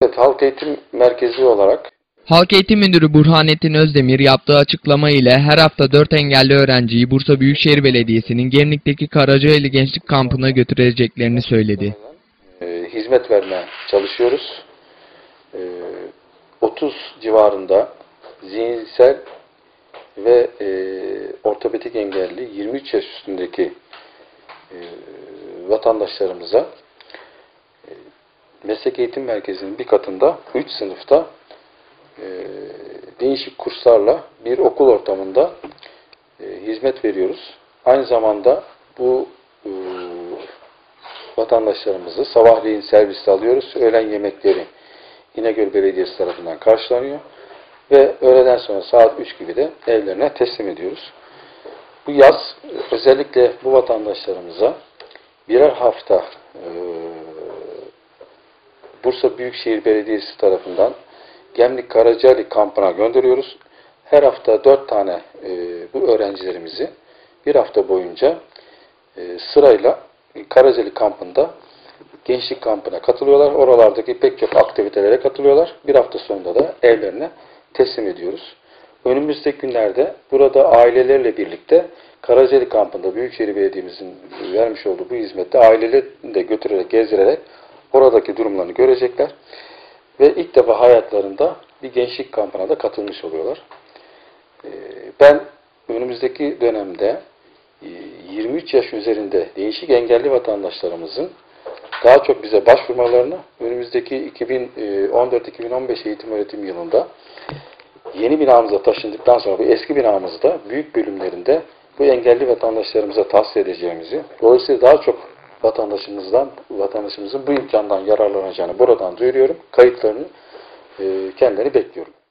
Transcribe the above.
Evet, Halk Eğitim Merkezi olarak Halk Eğitim Müdürü Burhanettin Özdemir yaptığı açıklama ile her hafta 4 engelli öğrenciyi Bursa Büyükşehir Belediyesi'nin Gemlik'teki Karacaeli Gençlik Kampı'na götüreceklerini söyledi. hizmet vermeye çalışıyoruz. 30 civarında zihinsel ve ortopedik engelli 23 yaş üstündeki vatandaşlarımıza Meslek Eğitim Merkezi'nin bir katında 3 sınıfta değişik kurslarla bir okul ortamında hizmet veriyoruz. Aynı zamanda bu vatandaşlarımızı sabahleyin serviste alıyoruz. Öğlen yemekleri İnegöl Belediyesi tarafından karşılanıyor. Ve öğleden sonra saat 3 gibi de evlerine teslim ediyoruz. Bu yaz özellikle bu vatandaşlarımıza birer hafta Bursa Büyükşehir Belediyesi tarafından Gemlik Karacaeli kampına gönderiyoruz. Her hafta 4 tane bu öğrencilerimizi bir hafta boyunca sırayla Karacaeli kampında gençlik kampına katılıyorlar. Oralardaki pek çok aktivitelere katılıyorlar. Bir hafta sonunda da evlerine teslim ediyoruz. Önümüzdeki günlerde burada ailelerle birlikte Karacaeli kampında Büyükşehir Belediye'mizin vermiş olduğu bu hizmette aileleri de götürerek, gezdirerek oradaki durumlarını görecekler. Ve ilk defa hayatlarında bir gençlik kampına da katılmış oluyorlar. Ben önümüzdeki dönemde 23 yaş üzerinde değişik engelli vatandaşlarımızın daha çok bize başvurmalarını, önümüzdeki 2014-2015 eğitim öğretim yılında yeni binamıza taşındıktan sonra bu eski binamızda büyük bölümlerinde bu engelli vatandaşlarımıza tahsis edeceğimizi, dolayısıyla daha çok vatandaşımızın bu imkandan yararlanacağını buradan duyuruyorum. Kayıtlarını kendileri bekliyorum.